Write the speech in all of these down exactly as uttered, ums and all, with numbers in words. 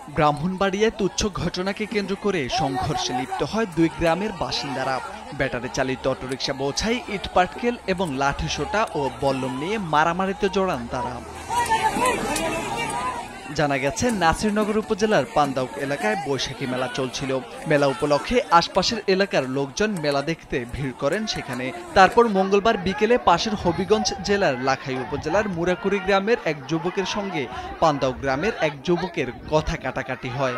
ব্রাহ্মণবাড়িয়ায় তুচ্ছ ঘটনাকে কেন্দ্র করে সংঘর্ষে লিপ্ত হয় দুই গ্রামের বাসিন্দারা। ব্যাটারি চালিত অটোরিকশা বোঝাই ইট পাটকেল এবং লাঠিসোঁটা ও বল্লম নিয়ে মারামারিতে জড়ান তারা। জানা গেছে, নাসিরনগর উপজেলার পান্দাউক এলাকায় বৈশাখী মেলা চলছিল। মেলা উপলক্ষে আশপাশের এলাকার লোকজন মেলা দেখতে ভিড় করেন সেখানে। তারপর মঙ্গলবার বিকেলে পাশের হবিগঞ্জ জেলার লাখাই উপজেলার মুরাকুড়ি গ্রামের এক যুবকের সঙ্গে পান্দাউক গ্রামের এক যুবকের কথা কাটাকাটি হয়।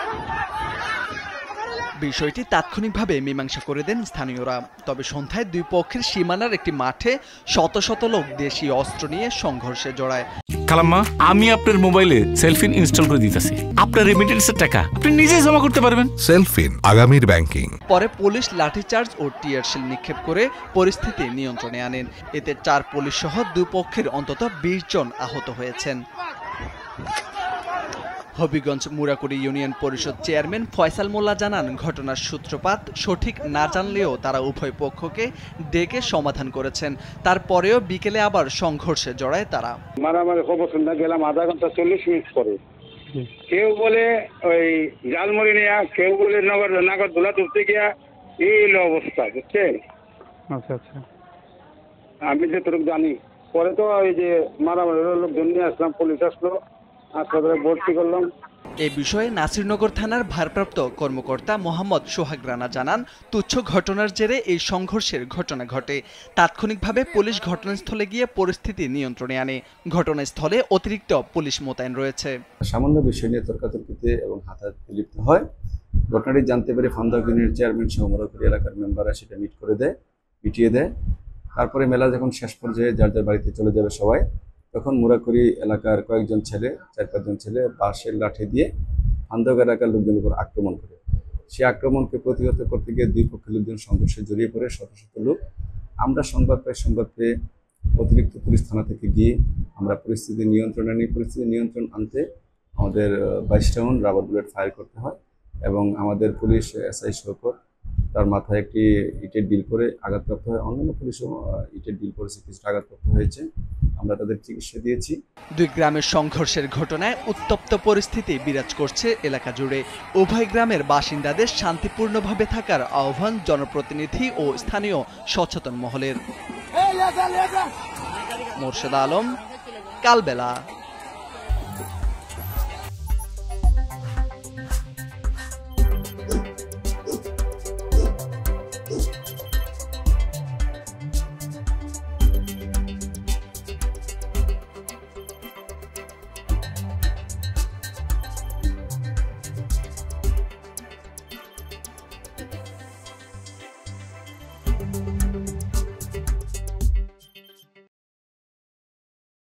বিষয়টি তাৎক্ষণিকভাবে মীমাংসা করে দেন স্থানীয়রা। তবে সন্ধ্যায় দুই পক্ষের সীমানার একটি মাঠে শত শত লোক দেশীয় অস্ত্র নিয়ে সংঘর্ষে জড়ায়। খালাম্মা, আমি আপনার মোবাইলে সেলফিন ইনস্টল করে দিতেছি। আপনার রেমিটেন্সের টাকা আপনি নিজেই জমা করতে পারবেন। সেলফিন, আগামীর ব্যাংকিং। পরে পুলিশ লাঠিচার্জ ও টিয়ার শেল নিক্ষেপ করে পরিস্থিতি নিয়ন্ত্রণে আনেন। এতে চার পুলিশ সহ দুই পক্ষের অন্তত বিশ জন আহত হয়েছেন। হবিগঞ্জ মুরাকুড়ি ইউনিয়ন পরিষদ চেয়ারম্যান ফয়সাল মোল্লা জানান, ঘটনার সূত্রপাত সঠিক না জানলেও তারা উভয় পক্ষকে ডেকে সমাধান করেছেন। তারপরেও বিকেলে আবার সংঘর্ষে জড়ায় তারা। মারামারি খবর শুনতে গেলাম আধা ঘন্টা চল্লিশ মিনিট পরে। কেউ বলে ওই জালমুড়ি নিয়ে, কেউ বলে নগর নাগর ধুলা ধরতে গিয়া এই অবস্থা, বুঝছেন? আচ্ছা আচ্ছা, আমি যেটুকু জানি। পরে তো ওই যে মারামারির লোকজন নিয়ে আসলাম, পুলিশ আসলো, হাসপাতালে ভর্তি করলাম। এ বিষয়ে নাসিরনগর থানার ভারপ্রাপ্ত কর্মকর্তা মোহাম্মদ সোহাগ রানা জানান, তুচ্ছ ঘটনার জেরে এই সংঘর্ষের ঘটনা ঘটে। তাৎক্ষণিকভাবে পুলিশ ঘটনাস্থলে গিয়ে পরিস্থিতি নিয়ন্ত্রণে আনে। ঘটনাস্থলে অতিরিক্ত পুলিশ মোতায়েন রয়েছে। সামান্য বিষয় নিয়ে তর্কাতর্কিতে এবং হাতাহাতিতে লিপ্ত হয়। ঘটনাটি জানতে পেরে পান্দাউক ইউনিয়নের চেয়ারম্যান সহ মুরাকুড়ি এলাকার মেম্বাররা সেটা মিট করে দেয়, মিটিয়ে দেয়। তারপরে মেলা যখন শেষ পর্যায়ে যার যার বাড়িতে চলে যাবে সবাই, তখন মুরাকুড়ি এলাকার কয়েকজন ছেলে, চার পাঁচজন ছেলে বাঁশের লাঠি দিয়ে পান্দাউক এলাকার লোকজনের উপর আক্রমণ করে। সেই আক্রমণকে প্রতিহত করতে গিয়ে দুই পক্ষের লোকজন সংঘর্ষে জড়িয়ে পড়ে শত শত লোক। আমরা সংবাদ পাই, সংবাদ পেয়ে অতিরিক্ত পুলিশ থানা থেকে গিয়ে আমরা পরিস্থিতি নিয়ন্ত্রণে আনি। পরিস্থিতি নিয়ন্ত্রণ আনতে আমাদের বাইশ রাউন্ড রাবার বুলেট ফায়ার করতে হয় এবং আমাদের পুলিশ এসআই শওকত তার মাথায় একটি ইটের ডিল করে আঘাতপ্রাপ্ত হয়। অন্যান্য পুলিশও ইটের ডিল করেছে, কিছুটা আঘাতপ্রাপ্ত হয়েছে। আমরা তাদের চিকিৎসা দিয়েছি। দুই গ্রামের সংঘর্ষের ঘটনায় উত্তপ্ত পরিস্থিতি বিরাজ করছে এলাকা জুড়ে। উভয় গ্রামের বাসিন্দাদের শান্তিপূর্ণভাবে থাকার আহ্বান জনপ্রতিনিধি ও স্থানীয় সচেতন মহলের। মোর্শেদ আলম, কালবেলা।